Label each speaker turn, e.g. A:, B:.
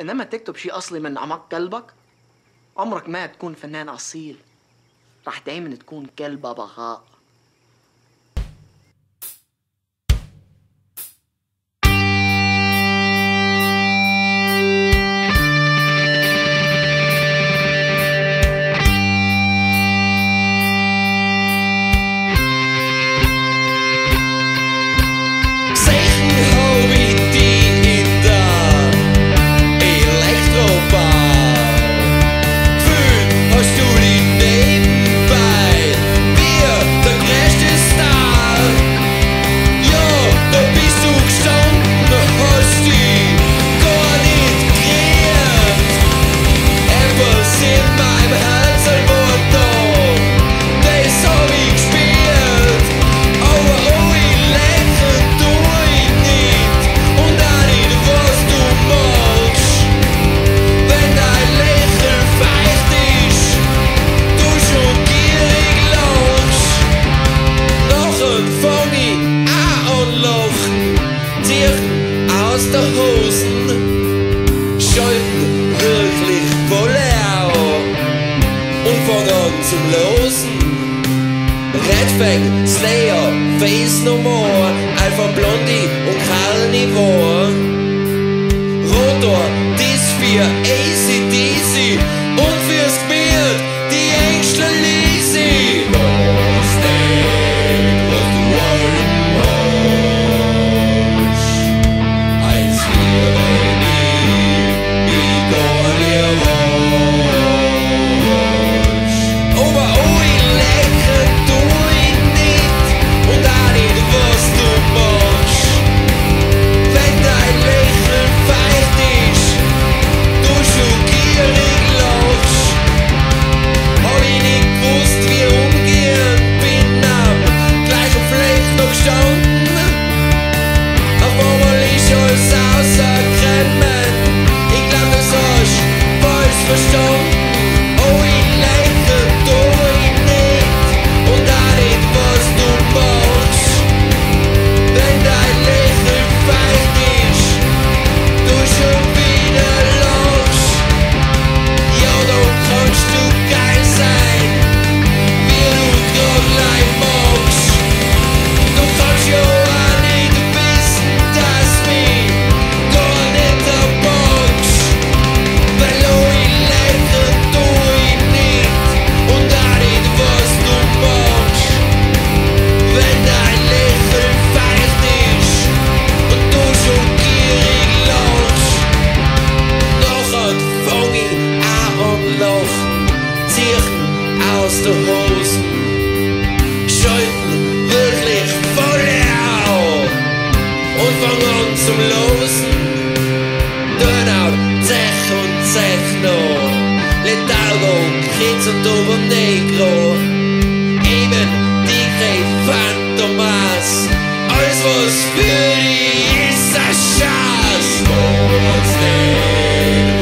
A: انما تكتب شيء اصلي من اعماق قلبك عمرك ما تكون فنان اصيل، رح دايما تكون كلب بغاء.
B: Aus der Hosen, schalten wirklich voll auf und fangen an zum Losen. Redfang, Slayer, Face No More, Alpha Blondie und Carnivore. Rotor, dies für AC/DC und fürs Gebiet die Ängste Lisi. Was denk, was du wollen musst, als wir nie, wie gar dir warst. Aber ich lecker du ich nicht und auch nicht, was du machst. Wenn dein Lächeln feucht ist, du schon gierig lachst, hab ich nicht gewusst, wie umgehen bin am gleichen Fleck noch gestanden. Auf einmal ist alles außer Kremmen, ich glaub, das hast falsch verstanden. Oh, ich lächle du ich nicht und auch nicht, was du machst. Wenn dein Lächeln feucht ist, du schon wieder lachst. Ja, dann kannst du geil sein, wie du grad gleich magst. Du kannst ja auch nicht wissen, dass mich gar nicht erpackst. Weil ich lächle du ich nicht und auch nicht, was du machst. Wenn dein Lächeln feucht ist und du schon gierig lachst, nachher fang ich an und lach, zieh aus der Hosen, schalten wirklich voll auf und fang an zum Losen. Donau, Zech und Zechno, Letalgo, Kids und Turbo Negro, eben dicke Phantomas, alles was für die ist ein Schatz. Was denn?